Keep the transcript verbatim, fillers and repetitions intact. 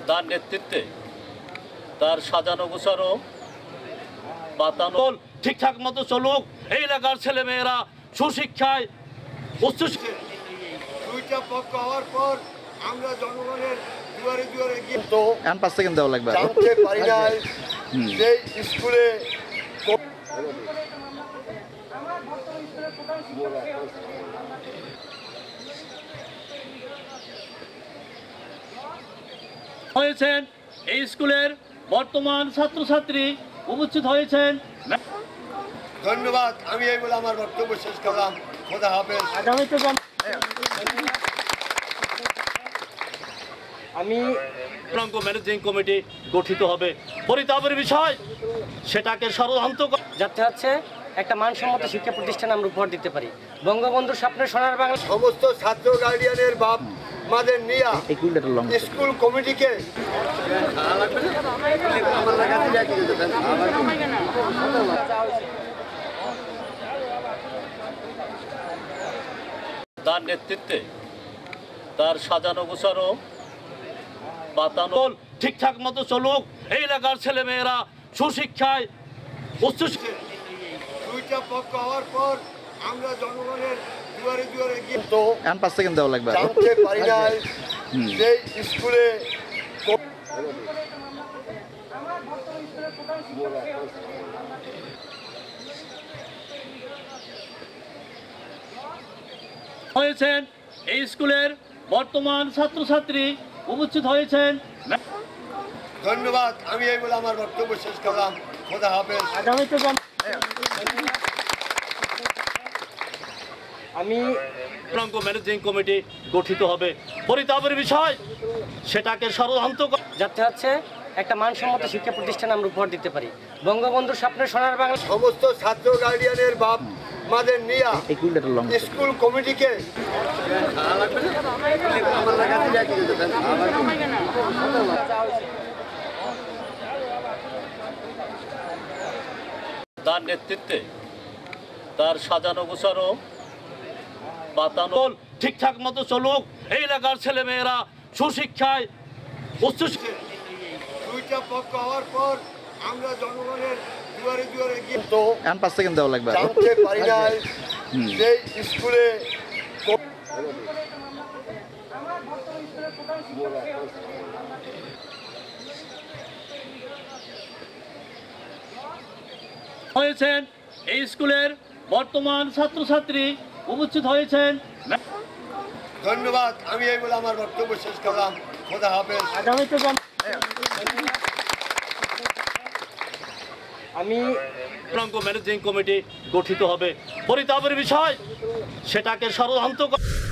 তার নেতৃত্বে তার সাজানো গোছানো বাতানো ঠিকঠাক মতো চলুক। এই এলাকার ছেলে মেয়েরা সুশিক্ষায় উচ্চ দুইটা পক্ষ হওয়ার পর আমরা জনগণের দুয়ারে দুয়ারে গিয়ে তো পাঁচ সেকেন্ড দেওয়া লাগবে জানতে পারি না যে স্কুলে হয়েছেন এই স্কুলের বর্তমান ছাত্রছাত্রী উপস্থিত হয়েছেন। ধন্যবাদ। আমি এই বলে আমার বক্তব্য শেষ করলাম। খোদা হাফেজ। আমি ম্যানেজিং কমিটি গঠিত হবে। পরিতাপের বিষয় সেটাকে ষড়যন্ত্র যাতে হচ্ছে একটা মানসম্মত শিক্ষা প্রতিষ্ঠান আমরা উপহার দিতে পারি। বঙ্গবন্ধুর স্বপ্নের সোনার বাংলা সমস্ত ছাত্র গার্ডিয়ানের বাপ মাদের নিয়ে স্কুল কমিটিকে তার নেতৃত্বে তার সাজানো গোছানো বাতানো ঠিকঠাক মতো চলুক। এই এলাকার ছেলে মেয়েরা সুশিক্ষায় উচ্চ দুইটা পক্ষ হওয়ার পর আমরা জনগণের দুয়ারে দুয়ারে গিয়ে তো পাঁচ সেকেন্ড দেওয়া লাগবে জানতে পারি না যে স্কুলে হয়েছেন এই স্কুলের বর্তমান ছাত্রছাত্রী উপস্থিত হয়েছেন। ধন্যবাদ। আমি এই বলে আমার বক্তব্য শেষ করলাম। খোদা হাফেজ। আমি ম্যানেজিং কমিটি গঠিত হবে। পরিতাপের বিষয় সেটাকে ষড়যন্ত্র যাতে হচ্ছে একটা মানসম্মত শিক্ষা প্রতিষ্ঠান আমরা উপহার দিতে পারি। বঙ্গবন্ধুর স্বপ্নের সোনার বাংলা সমস্ত ছাত্র গার্ডিয়ানের বাপ মাদের নিয়ে স্কুল কমিটিকে তার নেতৃত্বে তার সাজানো গোছানো বাতানো ঠিকঠাক মতো চলুক। এই এলাকার ছেলে মেয়েরা সুশিক্ষায় উচ্চ দুইটা পক্ষ হওয়ার পর আমরা জনগণের দুয়ারে দুয়ারে গিয়ে তো পাঁচ সেকেন্ড দেওয়া লাগবে জানতে পারি না যে স্কুলে হয়েছেন এই স্কুলের বর্তমান ছাত্রছাত্রী উপস্থিত হয়েছেন। ধন্যবাদ। আমি এই বলে আমার বক্তব্য শেষ করলাম। খোদা হাফেজ। আমি ম্যানেজিং কমিটি গঠিত হবে। পরিতাপের বিষয় সেটাকে ষড়যন্ত্র